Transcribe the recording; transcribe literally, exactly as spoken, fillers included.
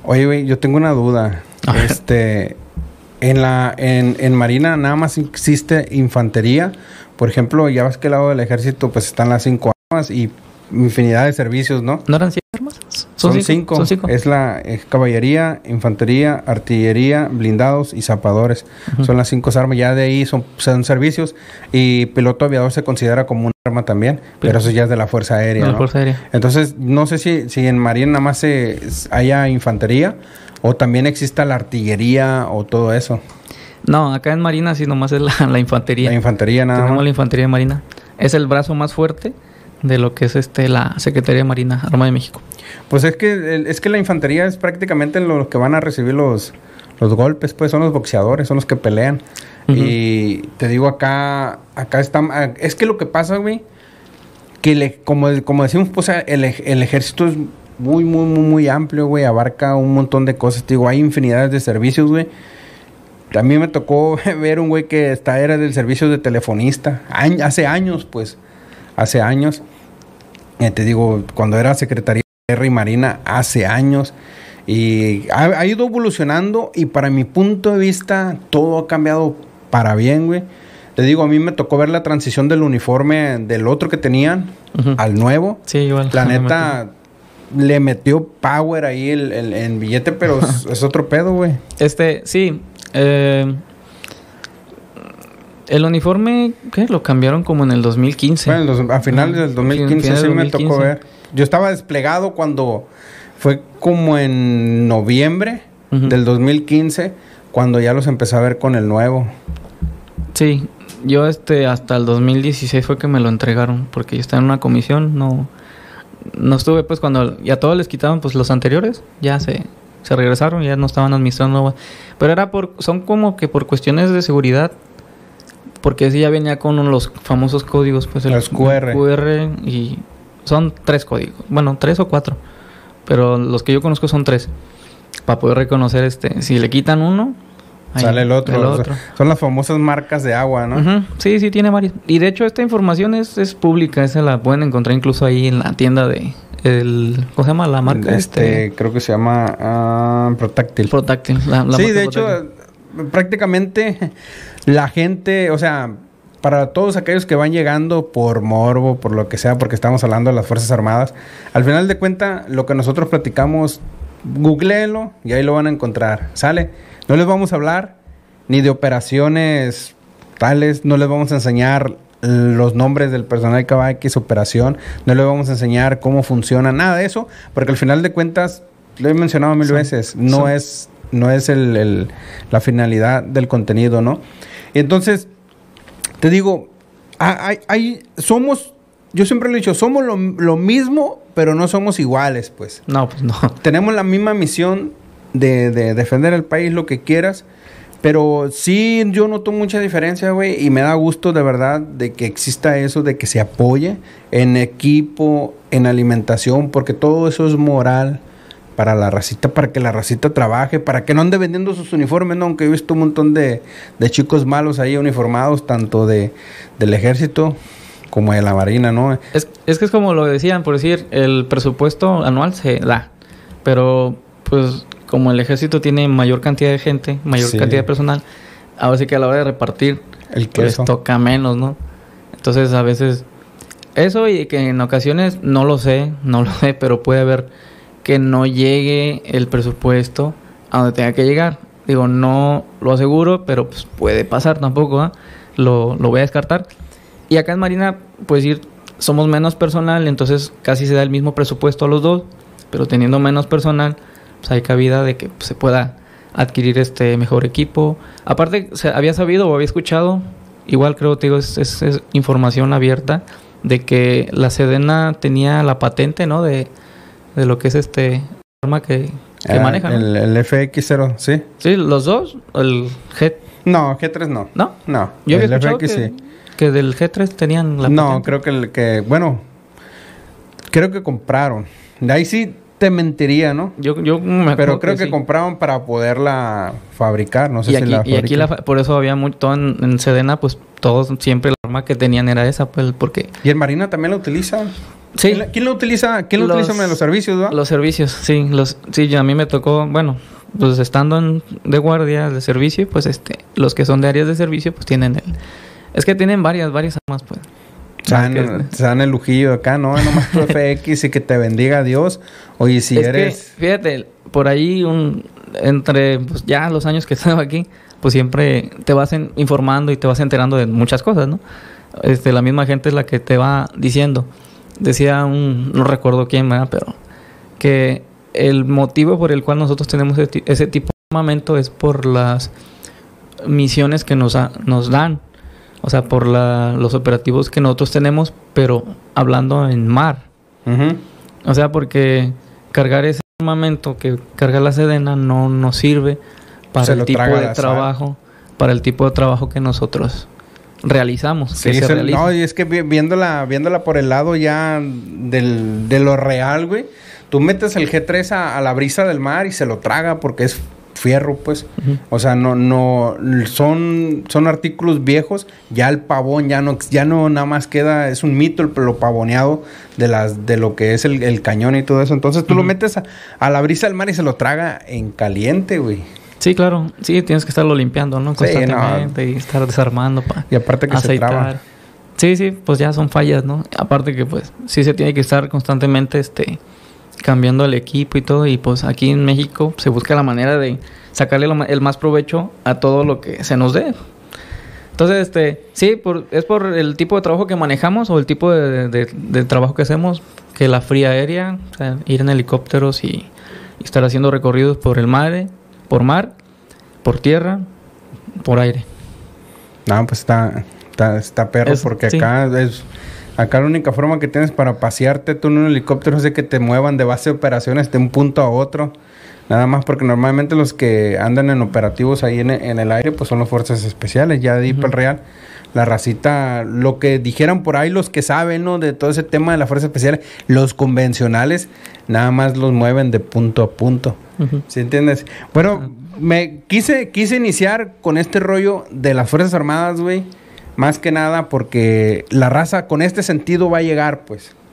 Oye, güey, yo tengo una duda. Este, en la, en, en Marina nada más existe infantería. Por ejemplo, ya ves que al lado del ejército pues están las cinco armas y infinidad de servicios, ¿no? ¿No eran siete armas? Son, son, cinco. cinco. Son cinco. Es la es caballería, infantería, artillería, blindados y zapadores. Uh-huh. Son las cinco armas. Ya de ahí son, son servicios. Y piloto aviador se considera como un arma también. Pero, pero eso ya es de la Fuerza Aérea, de la ¿no? Fuerza Aérea. Entonces, no sé si, si en Marina nada más se, haya infantería o también exista la artillería o todo eso. No, acá en Marina sí nomás es la, la infantería. La infantería nada más. Tenemos la infantería de Marina. Es el brazo más fuerte de lo que es este la Secretaría de Marina, Armada de México. Pues es que es que la infantería es prácticamente los que van a recibir los, los golpes, pues son los boxeadores, son los que pelean. Uh-huh. Y te digo, acá acá está... Es que lo que pasa, güey, que le, como, como decimos, pues el, el ejército es muy, muy, muy, muy amplio, güey, abarca un montón de cosas. Te digo, hay infinidades de servicios, güey. A mí me tocó ver un güey que está, era del servicio de telefonista. Añ- hace años, pues. Hace años. Eh, te digo, cuando era Secretaría de Guerra y Marina, hace años. Y ha, ha ido evolucionando. Y para mi punto de vista, todo ha cambiado para bien, güey. Te digo, a mí me tocó ver la transición del uniforme del otro que tenían uh-huh. al nuevo. Sí, igual. La neta... le metió power ahí el, el, el billete, pero es, es otro pedo, güey. Este, sí. Eh, el uniforme, ¿qué? Lo cambiaron como en el dos mil quince. Bueno, los, a finales del dos mil quince sí me tocó ver. Yo estaba desplegado cuando fue como en noviembre uh-huh. del dos mil quince, cuando ya los empecé a ver con el nuevo. Sí, yo este hasta el dos mil dieciséis fue que me lo entregaron, porque yo estaba en una comisión, no... No estuve, pues, cuando ya todos les quitaban, pues, los anteriores. Ya se, se regresaron, ya no estaban administrando. Pero era por... Son como que por cuestiones de seguridad. Porque ese ya venía con los famosos códigos, pues, el los Q R. Q R y... Son tres códigos. Bueno, tres o cuatro. Pero los que yo conozco son tres. Para poder reconocer, este... Si le quitan uno... Ahí, sale el otro. El otro. Son las famosas marcas de agua, ¿no? Uh-huh. Sí, sí, tiene varias. Y de hecho esta información es, es pública. Esa la pueden encontrar incluso ahí en la tienda de... El, ¿cómo se llama la marca? Este, este? Creo que se llama uh, Protactil. Protactil. La, la sí, de hecho, prácticamente la gente... O sea, para todos aquellos que van llegando por morbo, por lo que sea, porque estamos hablando de las Fuerzas Armadas, al final de cuentas, lo que nosotros platicamos, googléelo y ahí lo van a encontrar. ¿Sale? No les vamos a hablar ni de operaciones tales, no les vamos a enseñar los nombres del personal que va a X operación, no les vamos a enseñar cómo funciona, nada de eso, porque al final de cuentas, lo he mencionado mil sí, veces, no sí. es no es el, el, la finalidad del contenido, ¿no? Y entonces, te digo, hay, hay, somos, yo siempre lo he dicho, somos lo, lo mismo, pero no somos iguales, pues. No, pues no. Tenemos la misma misión De, de defender el país, lo que quieras, pero sí yo noto mucha diferencia, güey, y me da gusto de verdad de que exista eso, de que se apoye en equipo, en alimentación, porque todo eso es moral para la racita, para que la racita trabaje, para que no ande vendiendo sus uniformes, ¿no? Aunque he visto un montón de, de chicos malos ahí uniformados, tanto de del ejército como de la marina, ¿no? Es, es que es como lo decían, por decir, el presupuesto anual se da, pero pues... Como el ejército tiene mayor cantidad de gente, mayor sí. cantidad de personal, ahora sí que a la hora de repartir, el queso, pues toca menos, ¿no? Entonces a veces, eso y que en ocasiones, no lo sé, no lo sé, pero puede haber que no llegue el presupuesto a donde tenga que llegar. Digo, no lo aseguro, pero pues puede pasar tampoco, ¿eh? Lo, lo voy a descartar. Y acá en Marina, pues ir, somos menos personal, entonces casi se da el mismo presupuesto a los dos, pero teniendo menos personal, pues hay cabida de que pues, se pueda adquirir este mejor equipo. Aparte, se había sabido o había escuchado, igual creo, te digo, es, es, es información abierta, de que la Sedena tenía la patente, ¿no? De, de lo que es este arma que, que ah, maneja, ¿no? El, el F X cero, ¿sí? Sí, los dos, el G... No, G tres no. ¿No? No, yo había el escuchado F X que, sí. que del G tres tenían la no, patente. No, creo que, el, que, bueno, creo que compraron. De ahí sí... te mentiría, ¿no? Yo, yo me acuerdo Pero creo que, que sí. compraban compraban para poderla fabricar, no sé y si aquí, la y aquí la, por eso había mucho, todo en, en Sedena, pues todos siempre la arma que tenían era esa, pues porque... ¿Y en Marina también la utilizan? Sí. ¿Quién, la- quién lo utiliza? ¿Quién lo Los- utiliza en los servicios, ¿verdad? Los servicios, sí, los, sí, ya a mí me tocó, bueno, pues estando en, de guardia de servicio, pues este, los que son de áreas de servicio, pues tienen el, es que tienen varias, varias armas, pues. Se dan, Que- se dan el lujillo de acá, ¿no? Nomás tu F X y que te bendiga Dios. Oye, si es eres... que, fíjate, por ahí un, entre, pues ya los años que tengo aquí, pues siempre te vas en- informando y te vas enterando de muchas cosas, ¿no? Este, la misma gente es la que te va diciendo. Decía un, no recuerdo quién, ¿verdad? Pero que el motivo por el cual nosotros tenemos ese, ti- ese tipo de armamento es por las misiones que nos, ha- nos dan. O sea, por la, los operativos que nosotros tenemos, pero hablando en mar. Ujú. O sea, porque cargar ese armamento que carga la Sedena no nos sirve para Se el lo tipo traga de la sal. trabajo, para el tipo de trabajo que nosotros realizamos, que Sí, se se- realiza. no, y es que vi- viéndola, viéndola por el lado ya del, de lo real, güey. Tú metes el G tres a, a la brisa del mar y se lo traga porque es fierro, pues. Ujú. O sea, no, no, son, son artículos viejos. Ya el pavón ya no, ya no nada más queda, es un mito el, lo pavoneado de las, de lo que es el, el cañón y todo eso. Entonces tú lo Ujú. metes a, a la brisa del mar y se lo traga en caliente, güey. Sí, claro. Sí, tienes que estarlo limpiando, ¿no? Sí, Constantemente y estar desarmando para Y aparte que se traba. aceitar. Sí, sí, pues ya son fallas, ¿no? Aparte que pues sí se tiene que estar constantemente este cambiando el equipo y todo, y pues aquí en México se busca la manera de sacarle lo ma- el más provecho a todo lo que se nos dé. Entonces, este, sí, por, es por el tipo de trabajo que manejamos o el tipo de, de- de trabajo que hacemos, que la fría aérea, o sea, ir en helicópteros y, y estar haciendo recorridos por el mar, por mar, por tierra, por aire. No, pues está, está, está perro Es- porque sí. acá es... Acá la única forma que tienes para pasearte tú en un helicóptero es de que te muevan de base de operaciones de un punto a otro. Nada más porque normalmente los que andan en operativos ahí en, en el aire pues son las fuerzas especiales. Ya de ahí Ujú. para el real, la racita, lo que dijeran por ahí los que saben, ¿no? De todo ese tema de las fuerzas especiales, los convencionales, nada más los mueven de punto a punto. Ujú. ¿Sí entiendes? Bueno, me quise, quise iniciar con este rollo de las Fuerzas Armadas, güey. Más que nada porque la raza con este sentido va a llegar, pues.